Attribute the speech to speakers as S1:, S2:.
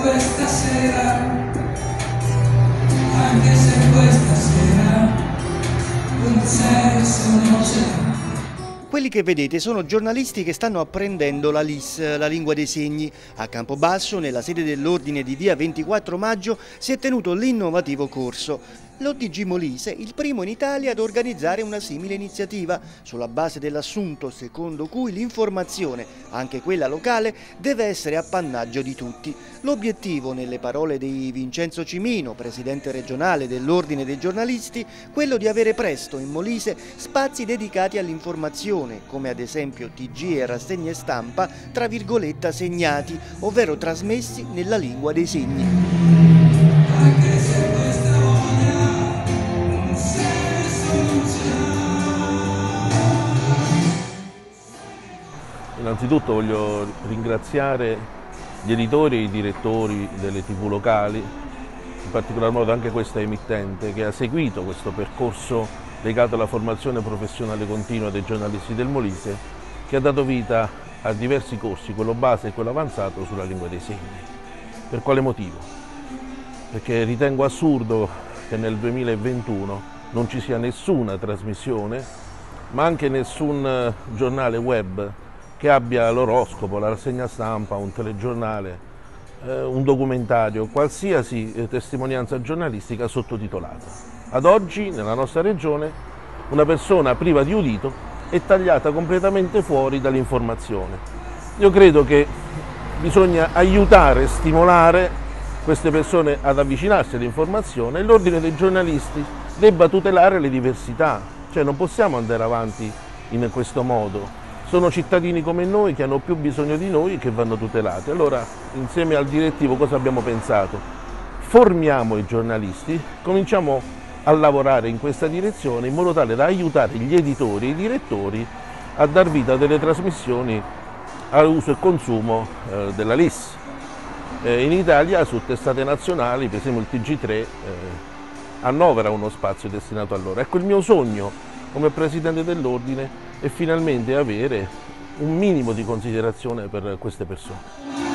S1: questa sera, anche se questa sera un senso non c'è.
S2: Quelli che vedete sono giornalisti che stanno apprendendo la LIS, la lingua dei segni. A Campobasso, nella sede dell'Ordine di via 24 maggio, si è tenuto l'innovativo corso. L'ODG Molise, il primo in Italia ad organizzare una simile iniziativa, sulla base dell'assunto secondo cui l'informazione, anche quella locale, deve essere appannaggio di tutti. L'obiettivo, nelle parole di Vincenzo Cimino, presidente regionale dell'Ordine dei giornalisti, quello di avere presto in Molise spazi dedicati all'informazione, come ad esempio TG e rassegne stampa, tra virgolette segnati, ovvero trasmessi nella lingua dei segni.
S3: Innanzitutto voglio ringraziare gli editori e i direttori delle TV locali, in particolar modo anche questa emittente, che ha seguito questo percorso legato alla formazione professionale continua dei giornalisti del Molise, che ha dato vita a diversi corsi, quello base e quello avanzato, sulla lingua dei segni. Per quale motivo? Perché ritengo assurdo che nel 2021 non ci sia nessuna trasmissione, ma anche nessun giornale web che abbia l'oroscopo, la rassegna stampa, un telegiornale, un documentario, qualsiasi testimonianza giornalistica sottotitolata. Ad oggi nella nostra regione una persona priva di udito è tagliata completamente fuori dall'informazione. Io credo che bisogna aiutare e stimolare queste persone ad avvicinarsi all'informazione e l'Ordine dei giornalisti debba tutelare le diversità, cioè non possiamo andare avanti in questo modo. Sono cittadini come noi che hanno più bisogno di noi e che vanno tutelati. Allora, insieme al direttivo, cosa abbiamo pensato? Formiamo i giornalisti, cominciamo a lavorare in questa direzione in modo tale da aiutare gli editori e i direttori a dar vita a delle trasmissioni all'uso e consumo della LIS. In Italia, su testate nazionali, per esempio il TG3, annovera uno spazio destinato a loro. Ecco, il mio sogno come Presidente dell'Ordine è finalmente avere un minimo di considerazione per queste persone.